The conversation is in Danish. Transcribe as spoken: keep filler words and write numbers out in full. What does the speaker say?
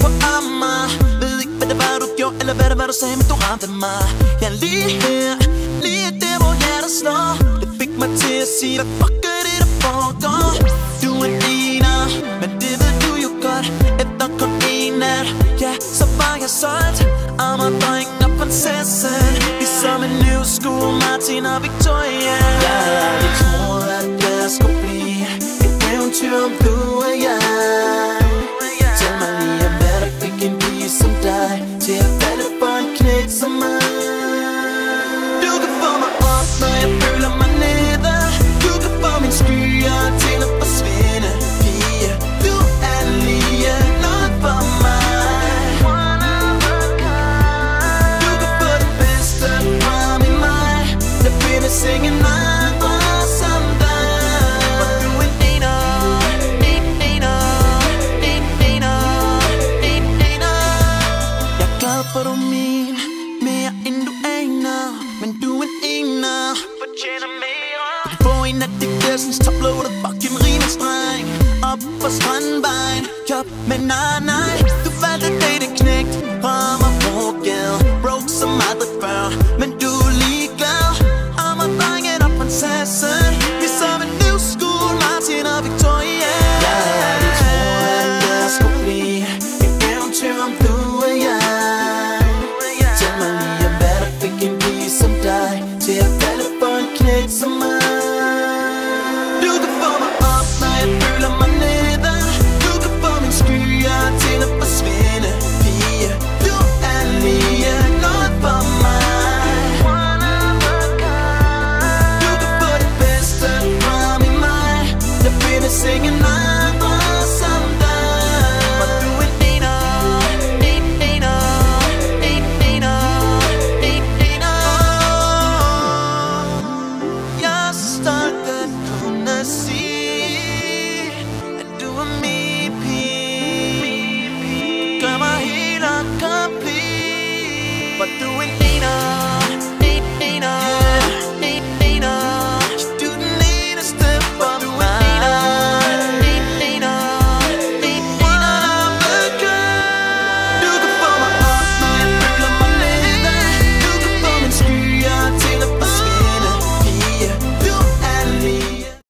på Amager. Ved ikke hvad det var du gjorde, eller hvad det var du sagde, men du ramte mig. Ja, lige her, lige der hvor hjertet slår. Det fik mig til at sige, hvad fuck er det der foregår? Du er ener, men det ved du jo godt. Efter kun en nat, ja, så var jeg solgt. Amager-drengen og prinsessen, ligesom en new school Martin og Victoria. Jeg havde aldrig troet, at det skulle blive et eventyr om du og jeg. Tæl mig lige om hvad der fik en pige som dig til at falde for en knægt som mig. Du kan få mig op, når jeg føler mig nede. Du kan få mine skyer til at forsvinde. Pige, du er lige noget for mig. Du kan få det bedste fra min mig. Der findes ingen andre som dig. For du er en ener, en ener, en ener, en ener. Jeg er glad for du er min, mere end du aner. Men du er en ener, fortjener mere. Du kan få en af de gæstens toploadet fucking rimelsdreng. Op på strandvejen, job med nej nej.